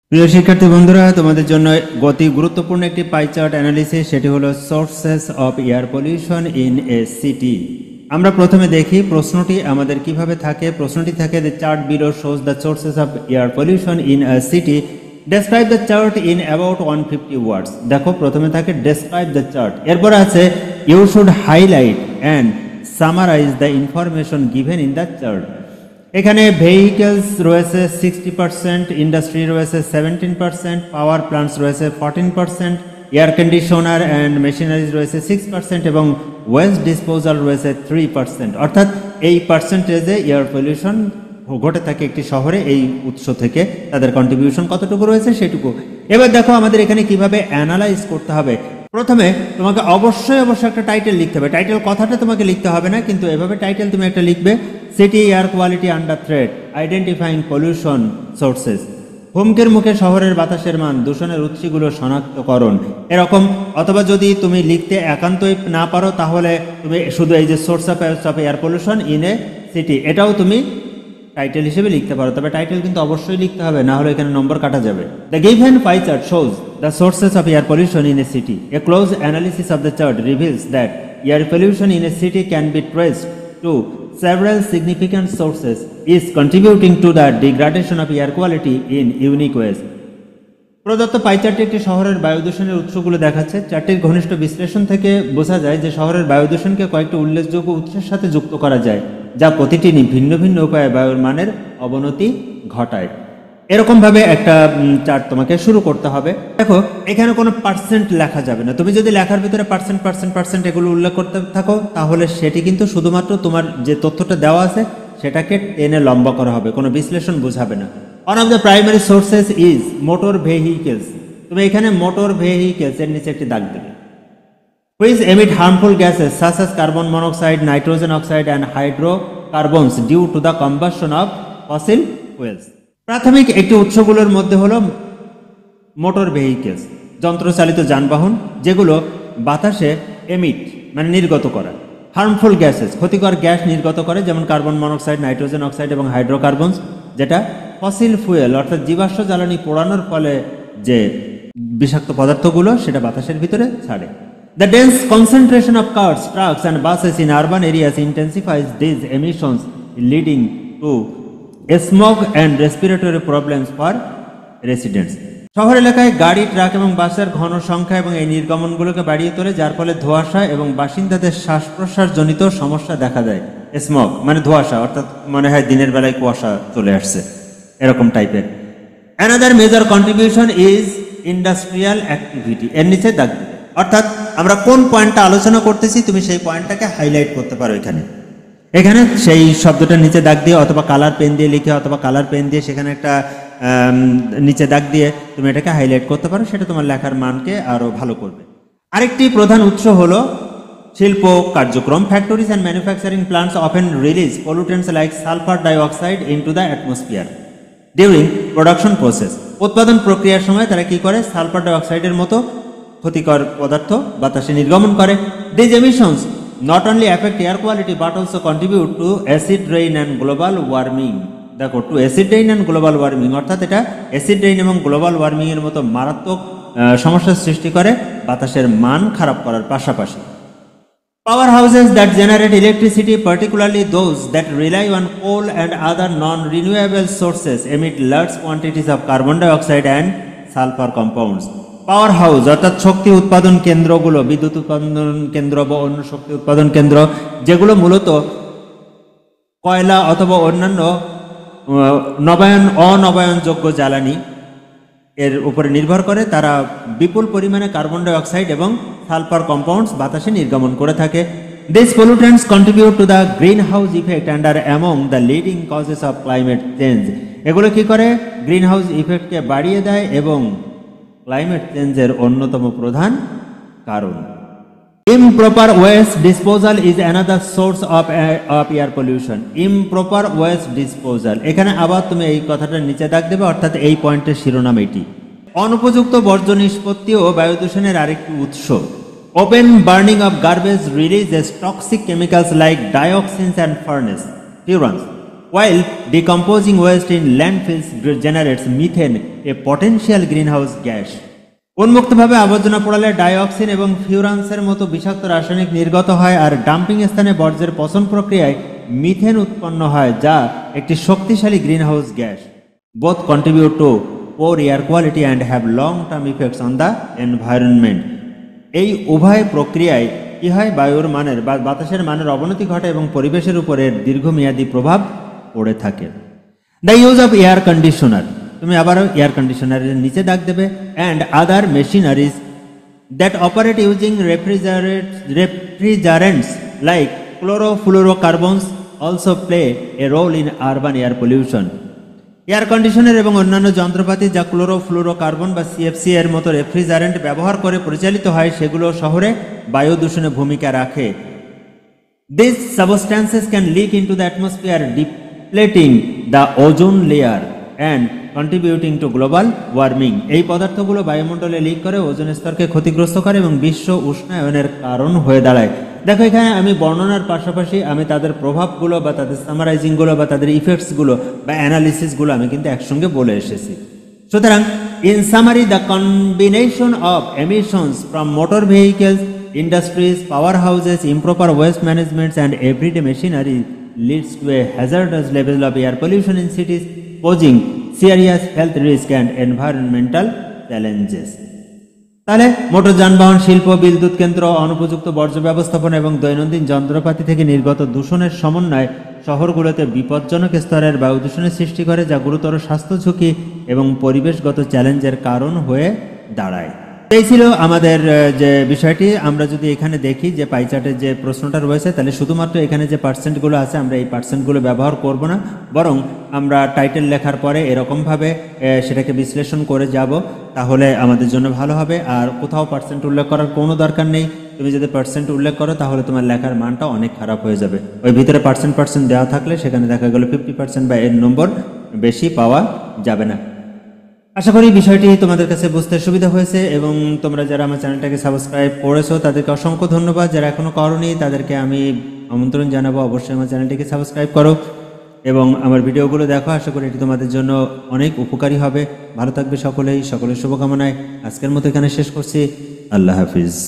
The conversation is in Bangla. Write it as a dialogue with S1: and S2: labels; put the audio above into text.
S1: প্রিয় শিক্ষার্থী বন্ধুরা, তোমাদের জন্য অতি গুরুত্বপূর্ণ একটি পাই চার্ট অ্যানালিসিস, সেটি হলো sources of air pollution in a city. আমরা প্রথমে দেখি প্রশ্নটি আমাদের কিভাবে থাকে। প্রশ্নটি থাকে, the chart below shows the sources of air pollution in a city, describe the chart in about 150 words. দেখো প্রথমে থাকে ডেসক্রাইব দ্য চার্ট, এরপর আছে you should highlight and summarise the information given in the chart. এখানে ভেহিকেলস রয়েছে 60%, ইন্ডাস্ট্রি রয়েছে 17%, পাওয়ার প্লান্টস রয়েছে 14%, এয়ার কন্ডিশনার অ্যান্ড মেশিনারিজ রয়েছে 6% এবং ওয়েস্ট ডিসপোজাল রয়েছে 3%। অর্থাৎ এই পার্সেন্টেজে এয়ার পলিউশন ঘটে থাকে একটি শহরে, এই উৎস থেকে তাদের কন্ট্রিবিউশন কতটুকু রয়েছে সেটুকু। এবার দেখো আমাদের এখানে কিভাবে অ্যানালাইজ করতে হবে। প্রথমে তোমাকে অবশ্যই একটা টাইটেল লিখতে হবে। টাইটেল কথাটা তোমাকে লিখতে হবে না, কিন্তু এভাবে টাইটেল তুমি একটা লিখবে, city air quality under threat, identifying pollution sources. হুমকির মুখে শহরের বাতাসের মান, দূষণের উৎসগুলো শনাক্তকরণ, এরকম। অথবা যদি তুমি লিখতে একান্তই না পারো, তাহলে তুমি শুধু এই যে source of air pollution in a city, এটাও তুমি টাইটেল হিসেবে লিখতে পারো। তবে টাইটেল কিন্তু অবশ্যই লিখতে হবে, না হলে এখানে নম্বর কাটা যাবে। The given pie chart shows the sources of air pollution in a city. A close analysis of the chart reveals that air pollution in a city can be traced to several significant sources is contributing to the degradation of air quality in unique ways. প্রদত্ত পাই চার্টে একটি শহরের বায়ু দূষণের উৎসগুলো দেখাচ্ছে। চারটির ঘনিষ্ঠ বিশ্লেষণ থেকে বোঝা যায় যে শহরের বায়ু দূষণকে কয়েকটি উল্লেখযোগ্য উৎসের সাথে যুক্ত করা যায়, যা প্রতিটি ভিন্ন ভিন্ন উপায়ে বায়ুর মানের অবনতি ঘটায়। এরকম ভাবে একটা চার্ট তোমাকে শুরু করতে হবে। দেখো এখানে কোনো পার্সেন্ট লেখা যাবে না। তুমি যদি লেখার ভিতরে পার্সেন্ট এগুলো উল্লেখ করতে থাকো, তাহলে সেটি কিন্তু শুধুমাত্র তোমার যে তথ্যটা দেওয়া আছে সেটাকে টেনে লম্বা করা হবে, কোনো বিশ্লেষণ বোঝাবে না। One of the primary sources is motor vehicles. তুমি এখানে মোটর ভেহিকেলস এর নিচে একটি দাগ দেবে। Which emit harmful gases such as carbon monoxide, nitrogen oxide and hydrocarbons due to the combustion of fossil fuels. প্রাথমিক একটি উৎসগুলোর মধ্যে হলো মোটর ভেহিকেলস, যন্ত্রচালিত যানবাহন, যেগুলো বাতাসে এমিট মানে নির্গত করা হার্মফুল গ্যাসেস, ক্ষতিকর গ্যাস নির্গত করে, যেমন কার্বন মনোক্সাইড, নাইট্রোজেন অক্সাইড এবং হাইড্রোকার্বনস, যেটা ফসিল ফুয়েল অর্থাৎ জীবাশ্ম জ্বালানি পোড়ানোর ফলে যে বিষাক্ত পদার্থগুলো সেটা বাতাসের ভিতরে ছাড়ে। The dense concentration of cars, trucks and buses in urban areas intensifies these emissions, leading to smoke and respiratory problems for residents. শহর এলাকায় গাড়ি, ট্রাক এবং বাসের ঘন সংখ্যা এবং এই নির্গমনগুলোকে বাড়িয়ে তোলে, যার ফলে ধোঁয়াশা এবং বাসিন্দাদের শ্বাস প্রশ্বাস জনিত সমস্যা দেখা দেয়। স্মোক মানে ধোঁয়াশা, অর্থাৎ মনে হয় দিনের বেলায় কুয়াশা চলে আসছে, এরকম টাইপের। Another major contribution is industrial activity. এর নিচে দাগ দেবে, অর্থাৎ আমরা কোন পয়েন্টটা আলোচনা করতেছি তুমি সেই পয়েন্টটাকে হাইলাইট করতে পারো। এখানে সেই শব্দটা নিচে দাগ দিয়ে অথবা কালার পেন দিয়ে লিখে অথবা কালার পেন দিয়ে সেখানে একটা নিচে দাগ দিয়ে তুমি এটাকে হাইলাইট করতে পারো, সেটা তোমার লেখার মানকে আরো ভালো করবে। আরেকটি প্রধান উৎস হলো শিল্প কার্যক্রম। Factories and manufacturing plants often release pollutants like sulphur dioxide into the atmosphere during production process. উৎপাদন প্রক্রিয়ার সময় তারা কি করে, সালফার ডাইঅক্সাইডের মতো ক্ষতিকর পদার্থ বাতাসে নির্গমন করে। This emissions not only affect air quality but also contribute to acid rain and global warming. দেখো to acid rain and global warming, অর্থাৎ এটা অ্যাসিড রেইন এবং গ্লোবাল ওয়ার্মিং এর মতো মারাত্মক সমস্যার সৃষ্টি করে, বাতাসের মান খারাপ করার পাশাপাশি। Power houses that generate electricity, particularly those that rely on coal and other non-renewable sources, emit large quantities of carbon dioxide and sulfur compounds. Power house অর্থাৎ শক্তি উৎপাদন কেন্দ্রগুলো, বিদ্যুৎ উৎপাদন কেন্দ্র বা অন্য শক্তি উৎপাদন কেন্দ্র, যেগুলো মূলত কয়লা অথবা অন্যান্য অনবায়নযোগ্য জ্বালানি এর উপরে নির্ভর করে, তারা বিপুল পরিমাণে কার্বন ডাই অক্সাইড এবং সালফার কম্পাউন্ডস বাতাসে নির্গমন করে থাকে। This pollutants contribute to the green house effect and are among the leading causes of climate change. এগুলো কি করে, গ্রিন হাউস ইফেক্টকে বাড়িয়ে দেয় এবং ক্লাইমেট চেঞ্জের অন্যতম প্রধান কারণ। Improper waste disposal is another source of air pollution. Improper waste disposal, এখানে আবার তুমি এই কথাটা নিচে দাগ দেবে, অর্থাৎ এই পয়েন্টের শিরোনাম এটি। অনুপযুক্ত বর্জ্য নিষ্পত্তিও বায়ু দূষণের আরেকটি উৎস। Open burning of garbage releases toxic chemicals like dioxins and furnace furans while decomposing waste in landfills generates methane, a potential greenhouse gas. উন্মুক্তভাবে আবর্জনা পোড়ালে ডাইঅক্সিন এবং ফিউরান্সের মতো বিষাক্ত রাসায়নিক নির্গত হয়, আর ডাম্পিং স্থানে বর্জ্যের পচন প্রক্রিয়ায় মিথেন উৎপন্ন হয়, যা একটি শক্তিশালী greenhouse gas. Both contribute to poor air quality and have long term effects on the environment. এই উভয় প্রক্রিয়ায় কী হয়, বায়ুর মানের বা বাতাসের মানের অবনতি ঘটে এবং পরিবেশের উপরে দীর্ঘমেয়াদী প্রভাব পড়ে থাকে। The use of air conditioner, তুমি আবারও এয়ার কন্ডিশনারের নিচে দাগ দেবে, and other machineries that operate using refrigerants like chlorofluorocarbons also play a role in urban air pollution. Air conditioner এবং অন্যান্য যন্ত্রপাতি যা ক্লোরোফ্লুরোকার্বন বা সিএফসি এর মতো রেফ্রিজারেন্ট ব্যবহার করে পরিচালিত হয়, সেগুলো শহরে বায়ু দূষণে ভূমিকা রাখে। These substances can leak into the atmosphere, depleting the ozone layer and contributing to global warming. এই পদার্থগুলো বায়ুমণ্ডলে লিক করে ওজোন স্তরকে ক্ষতিগ্রস্ত করে এবং বিশ্ব উষ্ণায়নের কারণ হয়ে দাঁড়ায়। দেখো, এখানে আমি বর্ণনার পাশাপাশি আমি তাদের প্রভাবগুলো বা তাদের সামারাইজিংগুলো বা তাদের ইফেক্টসগুলো বা অ্যানালিসিসগুলো আমি কিন্তু একসঙ্গে বলে এসেছি। সুতরাং in summary, the combination of emissions from motor vehicles, industries, powerhouses, improper waste management and everyday machinery leads to a hazardous level of air pollution in cities, posing serious health risk and environmental challenges. তাহলে মোটর যানবাহন, শিল্প, বিদ্যুৎ কেন্দ্র, অনুপযুক্ত বর্জ্য ব্যবস্থাপনা এবং দৈনন্দিন যন্ত্রপাতি থেকে নির্গত দূষণের সমন্বয় শহরগুলোতে বিপজ্জনক স্তরের বায়ু দূষণের সৃষ্টি করে, যা গুরুতর স্বাস্থ্য ঝুঁকি এবং পরিবেশগত চ্যালেঞ্জের কারণ হয়ে দাঁড়ায়। এই ছিল আমাদের যে বিষয়টি। আমরা যদি এখানে দেখি যে পাইচার্টের যে প্রশ্নটা রয়েছে, তাহলে শুধুমাত্র এখানে যে পার্সেন্টগুলো আছে আমরা এই পার্সেন্টগুলো ব্যবহার করব না, বরং আমরা টাইটেল লেখার পরে এরকমভাবে সেটাকে বিশ্লেষণ করে যাব, তাহলে আমাদের জন্য ভালো হবে। আর কোথাও পার্সেন্ট উল্লেখ করার কোনো দরকার নেই। তুমি যদি পার্সেন্ট উল্লেখ করো তাহলে তোমার লেখার মানটা অনেক খারাপ হয়ে যাবে। ওই ভিতরে পার্সেন্ট দেওয়া থাকলে সেখানে দেখা গেল 50% বা এর নম্বর বেশি পাওয়া যাবে না। আশা করি বিষয়টি তোমাদের কাছে বুঝতে সুবিধা হয়েছে, এবং তোমরা যারা আমার চ্যানেলটাকে সাবস্ক্রাইব করেছো তাদেরকে অসংখ্য ধন্যবাদ। যারা এখনও করোনি তাদেরকে আমি আমন্ত্রণ জানাবো, অবশ্যই আমার চ্যানেলটিকে সাবস্ক্রাইব করো এবং আমার ভিডিওগুলো দেখো। আশা করি এটি তোমাদের জন্য অনেক উপকারী হবে। ভালো থাকবে সকলের শুভকামনায় আজকের মতো এখানে শেষ করছি। আল্লাহ হাফিজ।